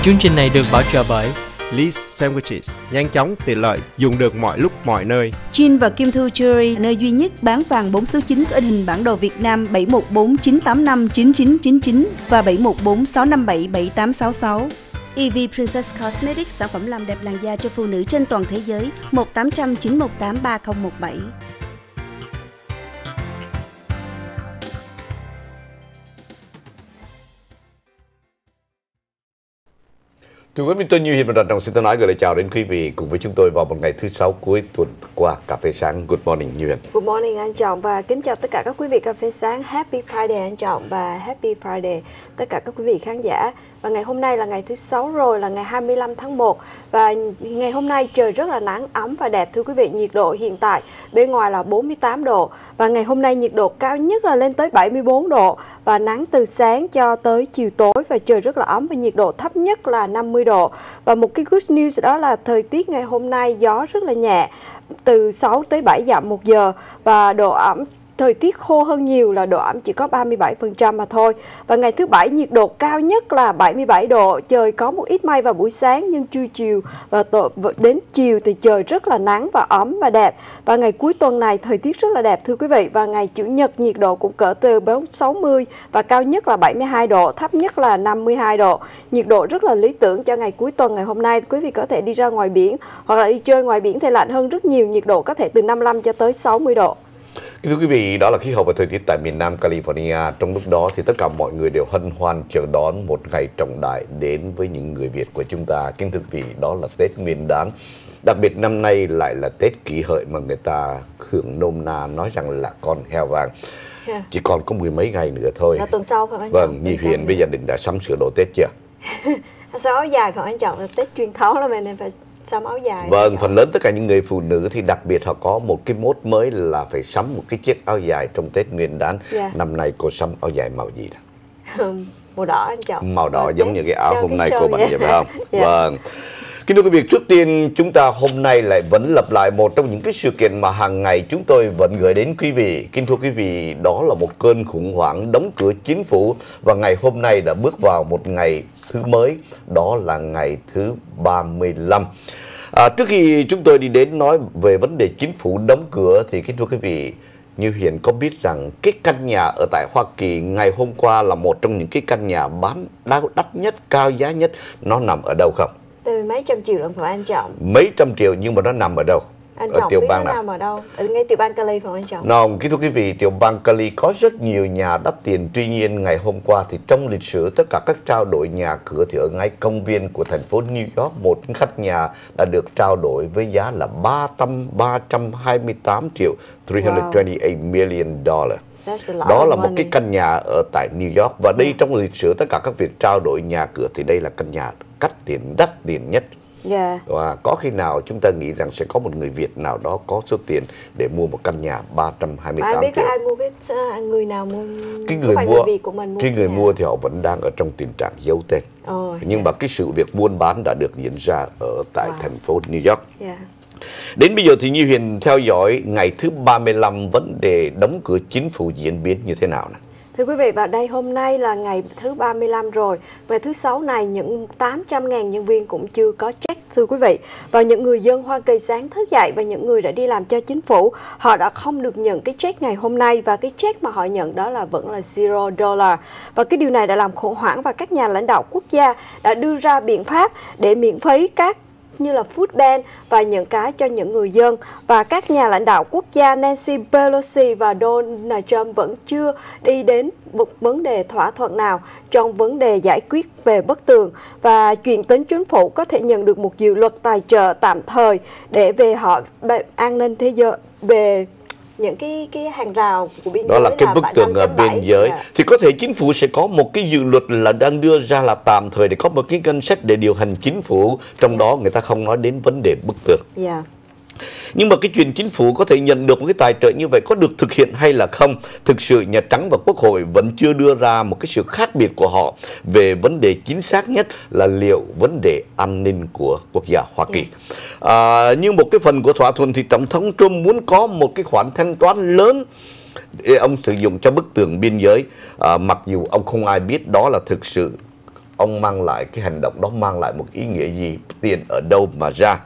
Chương trình này được bảo trợ bởi Lee's Sandwiches, nhanh chóng, tiện lợi, dùng được mọi lúc, mọi nơi. Jin và Kim Thu Jewelry, nơi duy nhất bán vàng 4 số 9 có in hình bản đồ Việt Nam 714 985 9999 và 714 657 7866. EV Princess Cosmetics, sản phẩm làm đẹp làn da cho phụ nữ trên toàn thế giới, 1800 918 3017. Thưa quý vị, tôi Như Hiền và Đoàn Trọng xin nói gửi lời chào đến quý vị cùng với chúng tôi vào một ngày thứ Sáu cuối tuần qua Cà phê sáng. Good morning Như Hiền. Good morning anh Trọng và kính chào tất cả các quý vị Cà phê sáng. Happy Friday anh Trọng và Happy Friday tất cả các quý vị khán giả. Và ngày hôm nay là ngày thứ Sáu rồi, là ngày 25 tháng 1 và ngày hôm nay trời rất là nắng ấm và đẹp thưa quý vị. Nhiệt độ hiện tại bên ngoài là 48 độ và ngày hôm nay nhiệt độ cao nhất là lên tới 74 độ và nắng từ sáng cho tới chiều tối và trời rất là ấm và nhiệt độ thấp nhất là 50 độ. Và một cái good news đó là thời tiết ngày hôm nay gió rất là nhẹ, từ 6 tới 7 dặm một giờ và độ ẩm thời tiết khô hơn nhiều, là độ ẩm chỉ có 37% mà thôi. Và ngày thứ Bảy nhiệt độ cao nhất là 77 độ, trời có một ít mây vào buổi sáng nhưng trưa chiều và đến chiều thì trời rất là nắng và ấm và đẹp. Và ngày cuối tuần này thời tiết rất là đẹp thưa quý vị. Và ngày Chủ nhật nhiệt độ cũng cỡ từ 60 và cao nhất là 72 độ, thấp nhất là 52 độ. Nhiệt độ rất là lý tưởng cho ngày cuối tuần ngày hôm nay. Quý vị có thể đi ra ngoài biển hoặc là đi chơi ngoài biển thì lạnh hơn rất nhiều, nhiệt độ có thể từ 55 cho tới 60 độ. Thưa quý vị, đó là khí hậu và thời tiết tại miền Nam California. Trong lúc đó thì tất cả mọi người đều hân hoan chờ đón một ngày trọng đại đến với những người Việt của chúng ta. Kính thưa quý vị, đó là Tết Nguyên Đán. Đặc biệt năm nay lại là Tết Kỷ Hợi mà người ta hưởng nôm na nói rằng là con heo vàng. Chỉ còn có mười mấy ngày nữa thôi. Là tuần sau phải không anh? Vâng, Nhi Huyền với gia đình đã sắm sửa đồ Tết chưa? Sao áo dài phải không anh Trọng? Là Tết truyền thống là nên phải sắm áo dài. Vâng, phần lớn tất cả những người phụ nữ thì đặc biệt họ có một cái mốt mới là phải sắm một cái chiếc áo dài trong Tết Nguyên Đán. Năm nay cô sắm áo dài màu gì đó? Màu đỏ anh Trọng. Màu đỏ giống như cái áo hôm nay cô mặc vậy phải không? Vâng. Kính thưa quý vị, trước tiên chúng ta hôm nay lại vẫn lặp lại một trong những cái sự kiện mà hàng ngày chúng tôi vẫn gửi đến quý vị. Kính thưa quý vị, đó là một cơn khủng hoảng đóng cửa chính phủ và ngày hôm nay đã bước vào một ngày thứ mới, đó là ngày thứ 35. Trước khi chúng tôi đi đến nói về vấn đề chính phủ đóng cửa thì kính thưa quý vị, Như Hiền có biết rằng cái căn nhà ở tại Hoa Kỳ ngày hôm qua là một trong những cái căn nhà bán đắt nhất, cao giá nhất, nó nằm ở đâu không? Từ mấy trăm triệu lận phải anh Trọng? Mấy trăm triệu nhưng mà nó nằm ở đâu? Anh ở Trọng tiểu biết bang nó nào? nằm ở đâu? Ở ngay tiểu bang Cali phải không anh Trọng? Không, kính thưa quý vị, tiểu bang Cali có rất nhiều nhà đắt tiền. Tuy nhiên ngày hôm qua thì trong lịch sử tất cả các trao đổi nhà cửa thì ở ngay công viên của thành phố New York, một khách nhà đã được trao đổi với giá là 328 triệu, 328 million dollar. Đó là một cái căn nhà ở tại New York và đây trong lịch sử tất cả các việc trao đổi nhà cửa thì đây là căn nhà đắt tiền nhất. Và có khi nào chúng ta nghĩ rằng sẽ có một người Việt nào đó có số tiền để mua một căn nhà 328 triệu? Ai biết ai mua cái người nào mua? Cái người mua, cái người mua thì họ vẫn đang ở trong tình trạng giấu tên. Nhưng mà cái sự việc buôn bán đã được diễn ra ở tại thành phố New York. Đến bây giờ thì Như Hiền theo dõi ngày thứ 35 vấn đề đóng cửa chính phủ diễn biến như thế nào này? Thưa quý vị, và đây hôm nay là ngày thứ 35 rồi. Ngày thứ Sáu này những 800.000 nhân viên cũng chưa có check thưa quý vị. Và những người dân Hoa Kỳ sáng thức dậy và những người đã đi làm cho chính phủ, họ đã không được nhận cái check ngày hôm nay và cái check mà họ nhận đó là vẫn là $0. Và cái điều này đã làm khủng hoảng và các nhà lãnh đạo quốc gia đã đưa ra biện pháp để miễn phí các như là food bank và những cái cho những người dân. Và các nhà lãnh đạo quốc gia Nancy Pelosi và Donald Trump vẫn chưa đi đến một vấn đề thỏa thuận nào trong vấn đề giải quyết về bất tường và chuyện đến chính phủ có thể nhận được một dự luật tài trợ tạm thời để về họ an ninh thế giới về những cái hàng rào của biên giới. Đó là cái bức tường ở biên giới. Thì có thể chính phủ sẽ có một cái dự luật là đang đưa ra là tạm thời để có một cái ngân sách để điều hành chính phủ. Trong đó người ta không nói đến vấn đề bức tường. Nhưng mà cái chuyện chính phủ có thể nhận được một cái tài trợ như vậy có được thực hiện hay là không? Thực sự Nhà Trắng và Quốc hội vẫn chưa đưa ra một cái sự khác biệt của họ về vấn đề chính xác nhất là liệu vấn đề an ninh của quốc gia Hoa Kỳ. Như một cái phần của thỏa thuận thì Tổng thống Trump muốn có một cái khoản thanh toán lớn để ông sử dụng cho bức tường biên giới, mặc dù ông không ai biết đó là thực sự ông mang lại cái hành động đó mang lại một ý nghĩa gì, tiền ở đâu mà ra.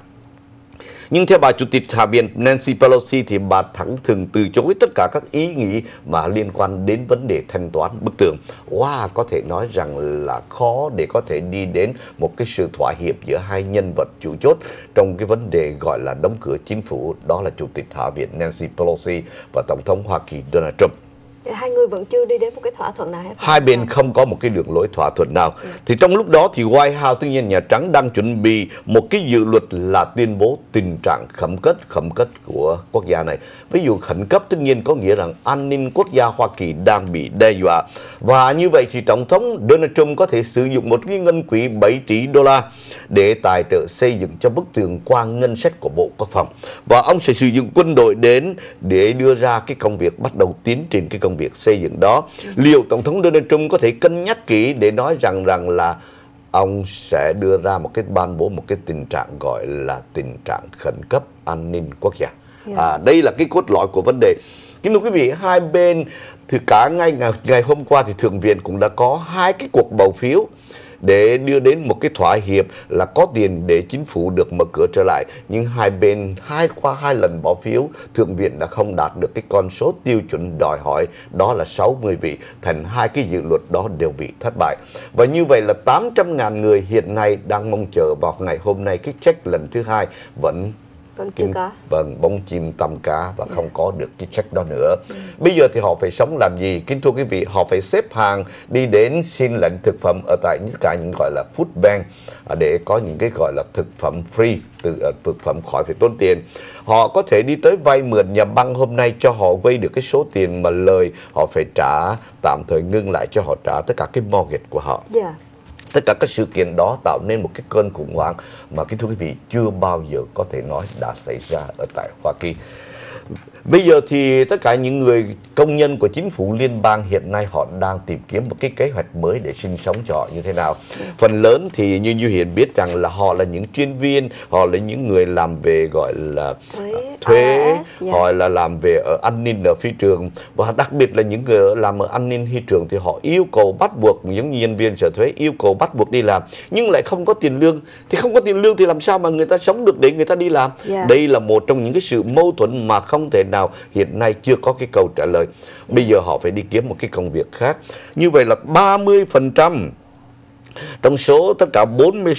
Nhưng theo bà Chủ tịch Hạ viện Nancy Pelosi thì bà thẳng thừng từ chối tất cả các ý nghĩ mà liên quan đến vấn đề thanh toán bức tường. Có thể nói rằng là khó để có thể đi đến một cái sự thỏa hiệp giữa hai nhân vật chủ chốt trong cái vấn đề gọi là đóng cửa chính phủ, đó là Chủ tịch Hạ viện Nancy Pelosi và Tổng thống Hoa Kỳ Donald Trump. Hai người vẫn chưa đi đến một cái thỏa thuận nào hết. Hai bên không có một cái đường lối thỏa thuận nào. Thì trong lúc đó thì White House, tất nhiên Nhà Trắng đang chuẩn bị một cái dự luật là tuyên bố tình trạng khẩn cấp của quốc gia này. Ví dụ khẩn cấp tất nhiên có nghĩa rằng an ninh quốc gia Hoa Kỳ đang bị đe dọa. Và như vậy thì Tổng thống Donald Trump có thể sử dụng một cái ngân quỹ 7 tỷ đô la để tài trợ xây dựng cho bức tường qua ngân sách của Bộ Quốc phòng. Và ông sẽ sử dụng quân đội đến để đưa ra cái công việc, bắt đầu tiến trình cái công việc xây dựng đó. Liệu Tổng thống Donald Trump có thể cân nhắc kỹ để nói rằng là ông sẽ đưa ra một cái ban bố một cái tình trạng gọi là tình trạng khẩn cấp an ninh quốc gia. Đây là cái cốt lõi của vấn đề. Kính thưa quý vị, hai bên thì cả ngày hôm qua thì Thượng viện cũng đã có hai cái cuộc bầu phiếu để đưa đến một cái thỏa hiệp là có tiền để chính phủ được mở cửa trở lại. Nhưng hai bên qua hai lần bỏ phiếu, Thượng viện đã không đạt được cái con số tiêu chuẩn đòi hỏi, đó là 60 vị, thành hai cái dự luật đó đều bị thất bại. Và như vậy là 800.000 người hiện nay đang mong chờ vào ngày hôm nay cái check lần thứ hai vẫn chưa có. Bóng chim tăm cá và không có được cái check đó nữa. Bây giờ thì họ phải sống làm gì? Kính thưa quý vị, họ phải xếp hàng đi đến xin lệnh thực phẩm ở tại tất cả những gọi là food bank để có những cái gọi là thực phẩm free, thực phẩm khỏi phải tốn tiền. Họ có thể đi tới vay mượn nhà băng hôm nay cho họ vay được cái số tiền mà lời họ phải trả, tạm thời ngưng lại cho họ trả tất cả cái mortgage của họ. Tất cả các sự kiện đó tạo nên một cái cơn khủng hoảng mà kính thưa quý vị chưa bao giờ có thể nói đã xảy ra ở tại Hoa Kỳ. Bây giờ thì tất cả những người công nhân của chính phủ liên bang hiện nay họ đang tìm kiếm một cái kế hoạch mới để sinh sống cho họ như thế nào. Phần lớn thì như Hiền biết rằng là họ là những chuyên viên, họ là những người làm về gọi là thuế, họ là làm về ở an ninh ở phi trường, và đặc biệt là những người làm ở an ninh phi trường thì họ yêu cầu bắt buộc, những nhân viên sở thuế yêu cầu bắt buộc đi làm nhưng lại không có tiền lương. Thì không có tiền lương thì làm sao mà người ta sống được để người ta đi làm? Đây là một trong những cái sự mâu thuẫn mà không thể nào hiện nay chưa có cái câu trả lời. Bây giờ họ phải đi kiếm một cái công việc khác. Như vậy là 30% trong số tất cả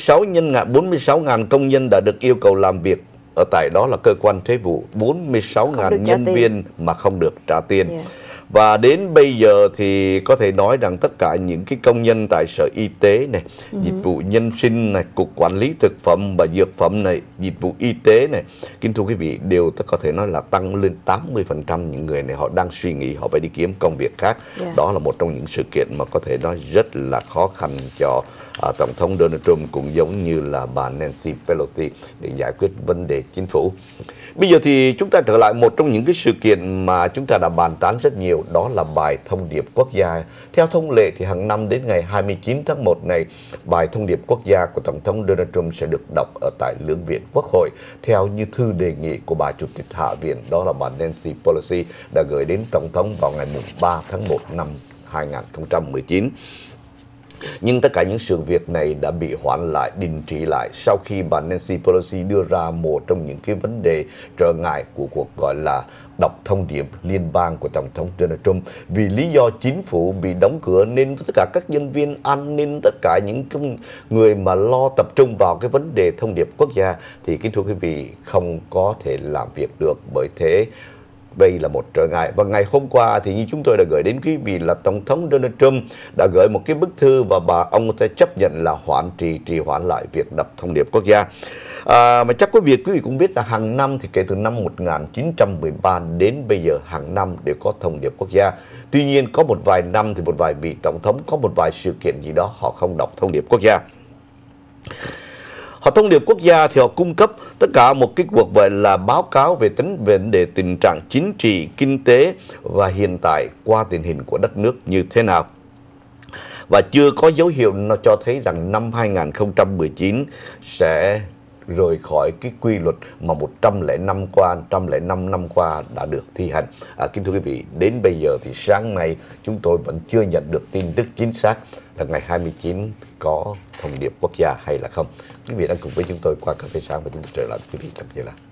46.000 công nhân đã được yêu cầu làm việc ở tại đó là cơ quan thuế vụ, 46.000 nhân viên mà không được trả tiền. Và đến bây giờ thì có thể nói rằng tất cả những cái công nhân tại Sở Y tế này, dịch vụ nhân sinh này, Cục Quản lý Thực phẩm và Dược phẩm này, dịch vụ y tế này, kính thưa quý vị, đều có thể nói là tăng lên 80% những người này họ đang suy nghĩ họ phải đi kiếm công việc khác. Đó là một trong những sự kiện mà có thể nói rất là khó khăn cho Tổng thống Donald Trump cũng giống như là bà Nancy Pelosi để giải quyết vấn đề chính phủ. Bây giờ thì chúng ta trở lại một trong những cái sự kiện mà chúng ta đã bàn tán rất nhiều, đó là bài thông điệp quốc gia. Theo thông lệ thì hàng năm đến ngày 29 tháng 1 này, bài thông điệp quốc gia của Tổng thống Donald Trump sẽ được đọc ở tại Lưỡng viện Quốc hội theo như thư đề nghị của bà Chủ tịch Hạ viện, đó là bà Nancy Pelosi đã gửi đến Tổng thống vào ngày 3 tháng 1 năm 2019. Nhưng tất cả những sự việc này đã bị hoãn lại, đình chỉ lại sau khi bà Nancy Pelosi đưa ra một trong những cái vấn đề trở ngại của cuộc gọi là đọc thông điệp liên bang của Tổng thống Donald Trump. Vì lý do chính phủ bị đóng cửa nên tất cả các nhân viên an ninh, tất cả những người mà lo tập trung vào cái vấn đề thông điệp quốc gia thì kính thưa quý vị không có thể làm việc được, bởi thế đây là một trở ngại. Và ngày hôm qua thì như chúng tôi đã gửi đến quý vị là Tổng thống Donald Trump đã gửi một cái bức thư và ông ta chấp nhận là trì hoãn lại việc đọc thông điệp quốc gia. Mà chắc quý vị cũng biết là hàng năm thì kể từ năm 1913 đến bây giờ hàng năm đều có thông điệp quốc gia. Tuy nhiên có một vài năm thì một vài vị tổng thống có một vài sự kiện gì đó họ không đọc thông điệp quốc gia. Thông điệp quốc gia thì họ cung cấp tất cả một cái cuộc gọi là báo cáo về vấn đề tình trạng chính trị, kinh tế và hiện tại qua tình hình của đất nước như thế nào. Và chưa có dấu hiệu nó cho thấy rằng năm 2019 sẽ rời khỏi cái quy luật mà 105 năm qua đã được thi hành. Kính thưa quý vị, đến bây giờ thì sáng nay chúng tôi vẫn chưa nhận được tin tức chính xác là ngày 29 có thông điệp quốc gia hay là không. Quý vị đang cùng với chúng tôi qua cà phê sáng và chúng tôi trở lại quý vị trong giây lát.